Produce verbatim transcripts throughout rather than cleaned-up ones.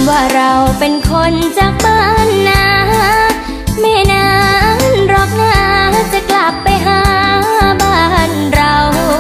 ว่าเราเป็นคนจากบ้านนาไม่นานหรอกนะจะกลับไปหาบ้านเรา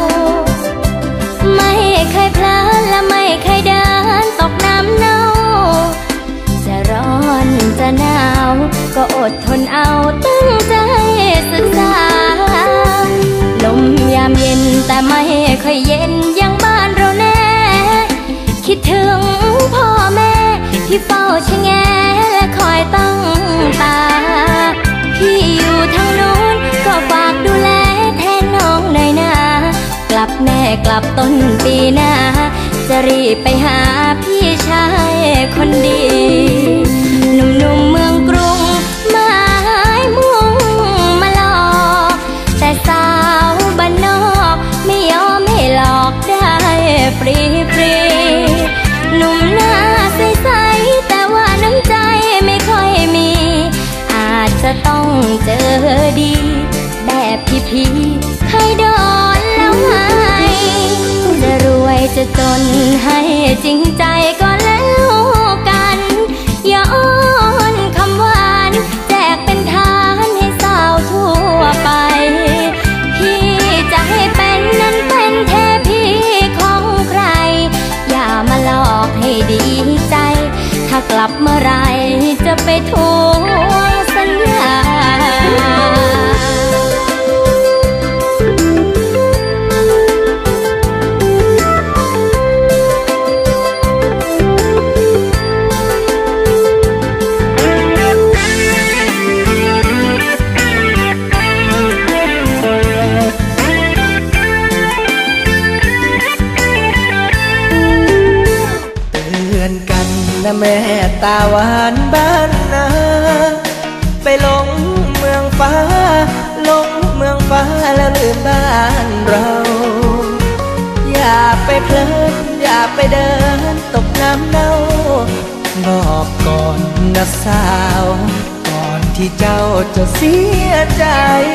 ไม่เคยพลาดและไม่เคยเดินตกน้ำเน่าจะร้อนจะหนาวก็อดทนเอาตั้งใจศึกษาลมยามเย็นแต่ไม่ค่อยเย็นอย่างบ้านเราแน่คิดถึงพ่อแม่ที่เฝ้าชะแงและคอยตั้งตาพี่อยู่ทางโน้นก็ฝากดูแลแทนน้องหน่อยนะกลับแน่กลับต้นปีหน้าจะรีบไปหาพี่ชายคนดีหนุ่มๆเมืองกรุงหมายมุ่งมาหลอกแต่สาวบ้านนอกไม่ยอมให้หลอกได้ฟรีฟรีหนุ่มหน้าใสๆแต่ว่าน้ำใจไม่ค่อยมีอาจจะต้องเจอดีแบบพี่ๆเคยโดนแล้วไงจะรวยจะจนให้จริงใจก็แล้วกันอย่าอ้อนคำหวานแจกเป็นทานให้สาวทั่วไปพี่จะให้เป็นนั้นเป็นเทพีของใครอย่ามาหลอกให้ดีใจถ้ากลับเมื่อไรจะไปทวงสัญญานะแม่ตาหวานบ้านนาไปหลงเมืองฟ้าหลงเมืองฟ้าแล้วลืมบ้านเราอย่าไปเพลินอย่าไปเดินตกน้ำเน่าบอกก่อนนะสาวก่อนที่เจ้าจะเสียใจ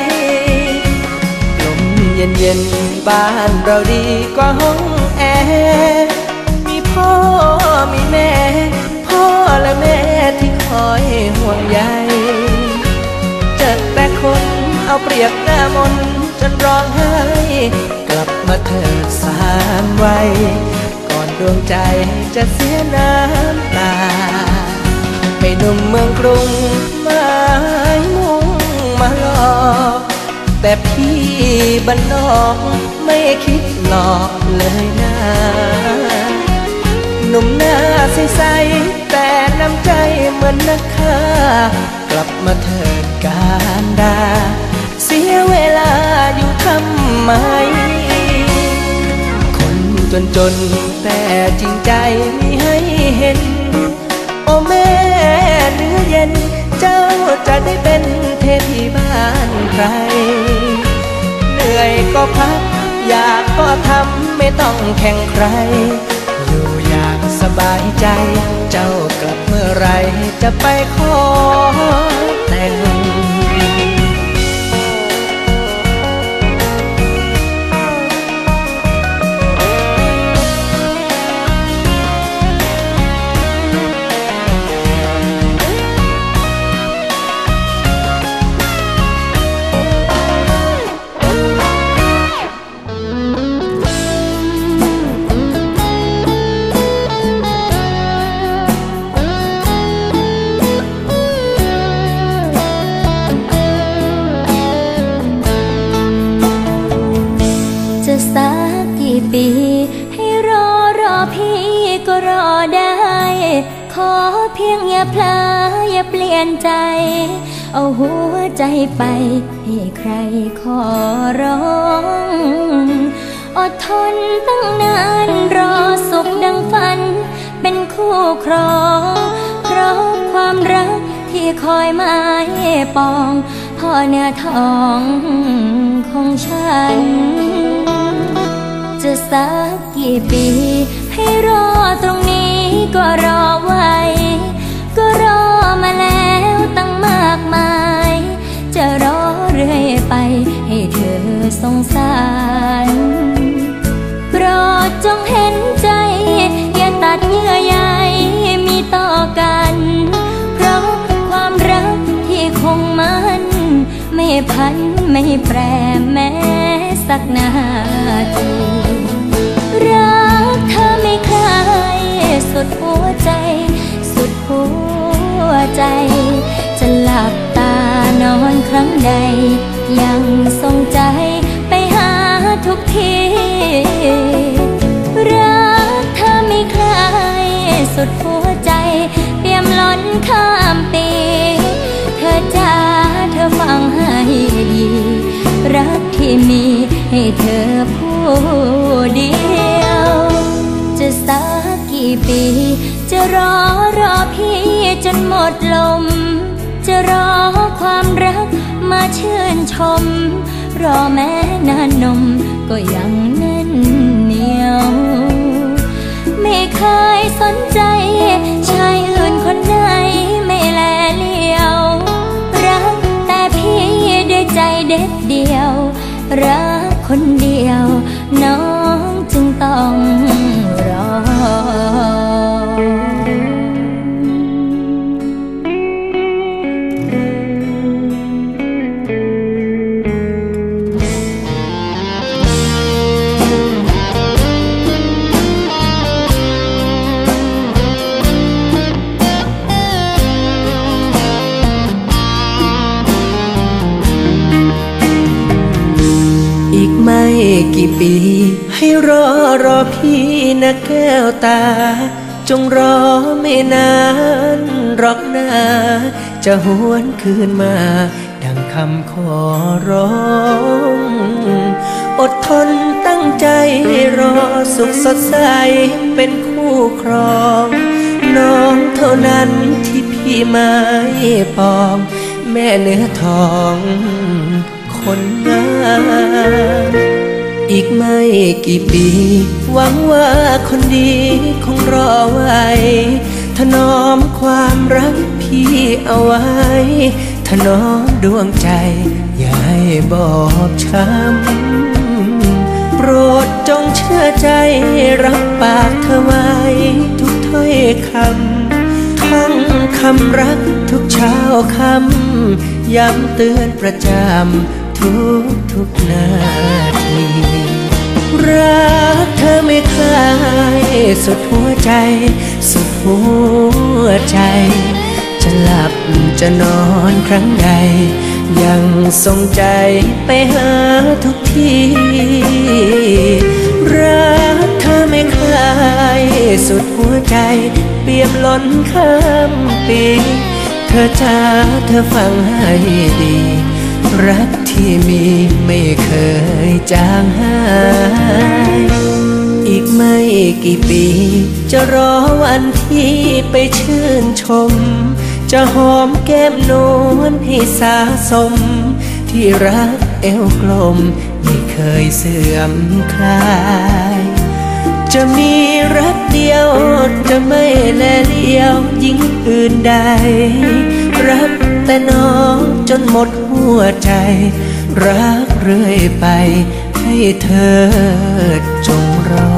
ลมเย็นเย็นบ้านเราดีกว่าห้องแอร์มีพ่อมีแม่พ่อและแม่ที่คอยห่วงใยเจอแต่คนเอาเปรียบหน้ามนจนร้องไห้กลับมาเถิดสามวัยก่อนดวงใจจะเสียน้ำตาไปหนุ่มเมืองกรุงหมายมุ่งมาหลอกแต่พี่บ้านนอกไม่คิดหลอกเลยนะหนุ่มหน้าใสๆแต่น้ำใจเหมือนนักฆ่ากลับมาเถิดการดาเสียเวลาอยู่ทำไมคนจนจนแต่จริงใจมีให้เห็นโอ้แม่เนื้อเย็นเจ้าจะได้เป็นเทพีบ้านใครเหนื่อยก็พักอยากก็ทำไม่ต้องแข่งใครอยู่อย่างสบายใจเจ้ากลับเมื่อไรจะไปขอแต่งสักกี่ปีให้รอรอพี่ก็รอได้ขอเพียงอย่าพลาอย่าเปลี่ยนใจเอาหัวใจไปให้ใครขอร้องอดทนตั้งนานรอสุขดังฝันเป็นคู่ครองเพราะความรักที่คอยหมายปองพ่อเนื้อทองของฉันจะสักกี่ปีให้รอตรงนี้ก็รอไว้ก็รอมาแล้วตั้งมากมายจะรอเรื่อยไปให้เธอสงสารโปรดจงเห็นใจอย่าตัดเยื่อใยมีต่อพันไม่แปรแม้สักนาทีรักเธอไม่คลายสุดหัวใจสุดหัวใจจะหลับตานอนครั้งใดยังทรงใจไปหาทุกทีรักเธอไม่คลายสุดหัวใจเปี่ยมล้นข้ามปีเธอจ้าเธอฟังให้ดีรักที่มีให้เธอผู้เดียวจะสักกี่ปีจะรอรอพี่จนหมดลมจะรอความรักมาชื่นชมรอแม้นานนมก็ยังแน่นเหนียวไม่เคยสนใจชายอื่นคนไหนไม่แลเลี้ยวรักแต่พี่ด้วยใจเด็ดเดียวรักคนเดียวน้องจึงต้องรอไม่กี่ปีให้รอรอพี่นะแก้วตาจงรอไม่นานหรอกนะจะหวนคืนมาดังคำขอร้องอดทนตั้งใจรอสุขสดใสเป็นคู่ครองน้องเท่านั้นที่พี่ไม่ปองแม่เนื้อทองคนงามอีกไม่กี่ปีหวังว่าคนดีคงรอไว้ถนอมความรักพี่เอาไว้ถนอมดวงใจอย่าให้บอบช้ำโปรดจงเชื่อใจรับปากเธอไว้ทุกถ้อยคำท่องคำรักทุกเช้าคำย้ำเตือนประจำทุกทุกนาทีรักเธอไม่คลายสุดหัวใจสุดหัวใจจะหลับจะนอนครั้งใดยังทรงใจไปหาทุกทีรักเธอไม่คลายสุดหัวใจเปี่ยมล้นข้ามปีเธอจ้าเธอฟังให้ดีรักที่มีไม่เคยจางหายอีกไม่กี่ปีจะรอวันที่ไปชื่นชมจะหอมแก้มนวลให้สะสมที่รักเอวกลมไม่เคยเสื่อมคลายจะมีรักเดียวจะไม่แลเลี้ยวยิ่งอื่นใดรักแต่น้องจนหมดหัวใจรักเรื่อยไปให้เธอจงรอ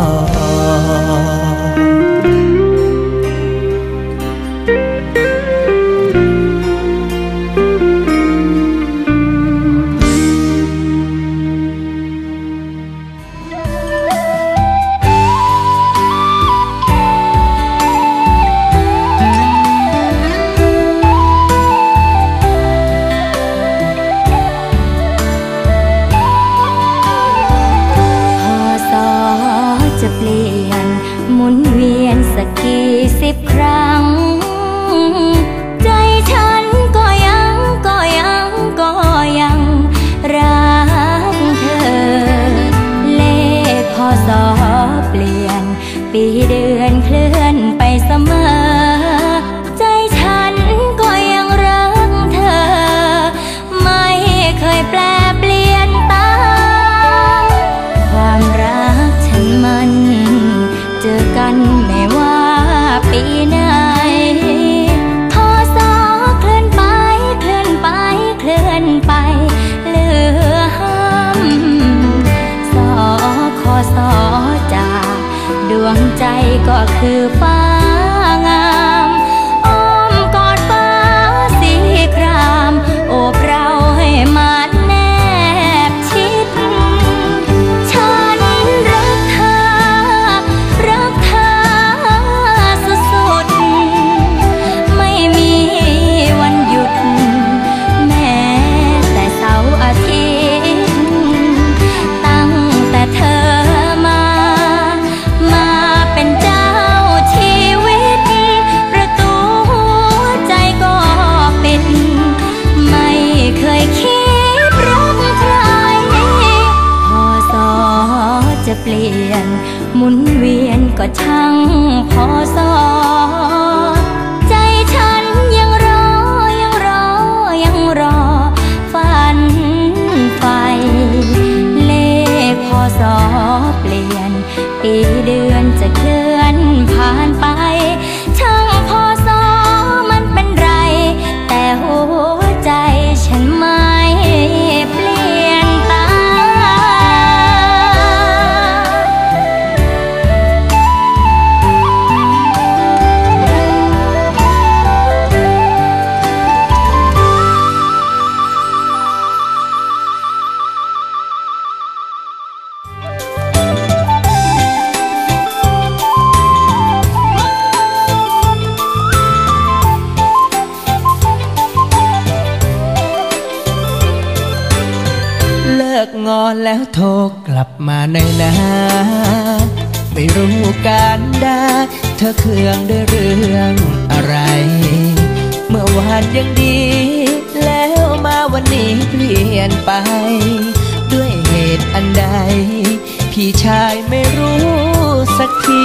กี่สิบครั้งใจฉันก็ยังก็ยังก็ยังรักเธอเลขพศเปลี่ยนปีเดือนเคลื่อนไปเสมอใจฉันก็ยังรักเธอไม่เคยแปลเปลี่ยนตามความรักฉันมันเจอกันไม่ว่าปีไหนพอสอเคลื่อนไปเคลื่อนไปเคลื่อนไปเหลือห้ำสอขอสอจากดวงใจก็คือฟ้างามอ้อมกอดฟ้าสีครามโอบเราให้มาหมุนเวียนก็ช่างพอสอใจฉันยังรอยังรอยังรอฝันไฟเลขพอสอเปลี่ยนปีเดือนจะเคลื่อนผ่านไปช่างพอสอมันเป็นไรแต่หัวใจฉันไม่เปลี่ยนตามงอนแล้วโทรกลับมาหน่อยนะไม่รู้การด่าเธอเคืองด้วยเรื่องอะไรเมื่อวานยังดีแล้วมาวันนี้เปลี่ยนไปด้วยเหตุอันใดพี่ชายไม่รู้สักที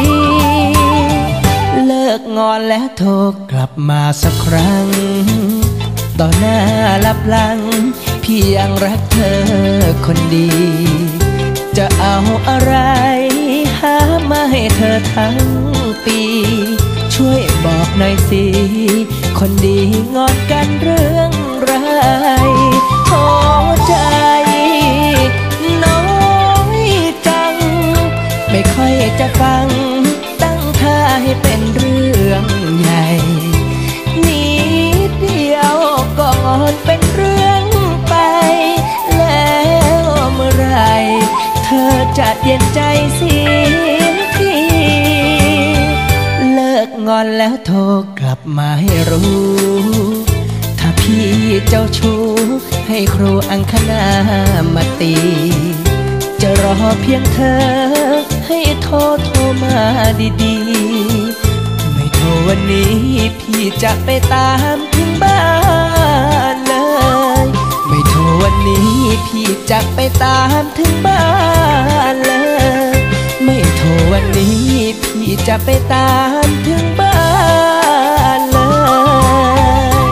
เลิกงอนแล้วโทรกลับมาสักครั้งต่อหน้าลับหลังพี่ยังรักเธอคนดีจะเอาอะไรหามาให้เธอทั้งปีช่วยบอกหน่อยสิคนดีงอนกันเรื่องไรโทษใจน้อยจังไม่ค่อยจะฟังตั้งท่าให้เป็นเรื่องใหญ่นิดเดียวก็งอนเป็นเรื่องแล้วเมื่อไรเธอจะเย็นใจเสียทีเลิกงอนแล้วโทรกลับมาให้รู้ถ้าพี่เจ้าชู้ให้ครูอังคณามาตีจะรอเพียงเธอให้โทรโทรมาดีๆไม่โทรวันนี้พี่จะไปตามถึงบ้านเลยไม่โทรวันนี้พี่จะไปตามถึงบ้านเลยไม่โทรวันนี้พี่จะไปตามถึงบ้านเลย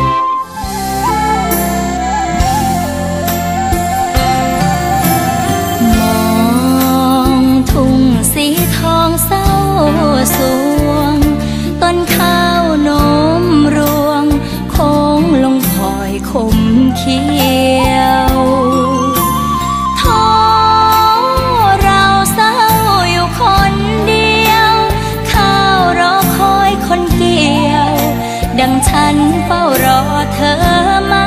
มองทุ่งสีทองเศร้าสวงต้นข้าวโน้มรวงโค้งลงคอยคมเขียวท้อเราเศร้าอยู่คนเดียวข้าวรอคอยคนเกี่ยวดังฉันเฝ้ารอเธอมา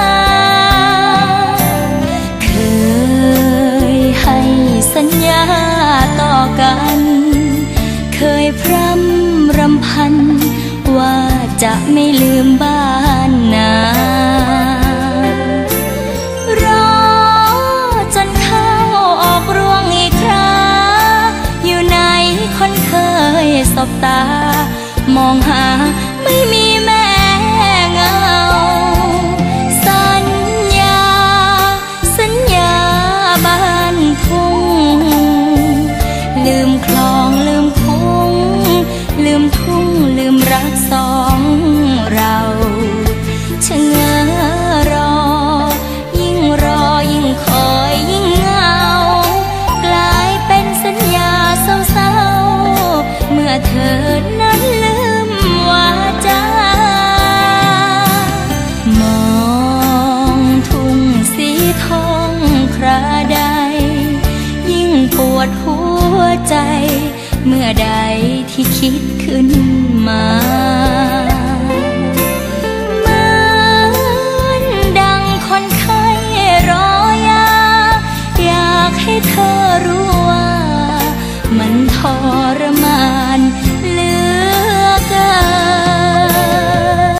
เคยให้สัญญาต่อกันเคยพร่ำรำพันว่าจะไม่ลืมบ้านนารอจนข้าวออกรวงอีกคราอยู่ไหนคนเคยสบตามองหาไม่มีแม่เงาสัญญาสัญญาบ้านทุ่งลืมคลองลืมคุ้งลืมทุ่งลืมรักสองเราชะเง้อรอยิ่งรอยิ่งคอยยิ่งเหงากลายเป็นสัญญาเศร้าๆเมื่อเธอนั้นลืมวาจามองทุ่งสีทองคราใดยิ่งปวดหัวใจเมื่อใดที่คิดขึ้นมา